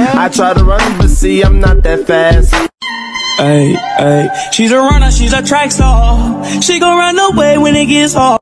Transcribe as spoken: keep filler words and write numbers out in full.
I try to run, but see, I'm not that fast. Ay, ay, she's a runner, she's a track star. She gon' run away when it gets hard.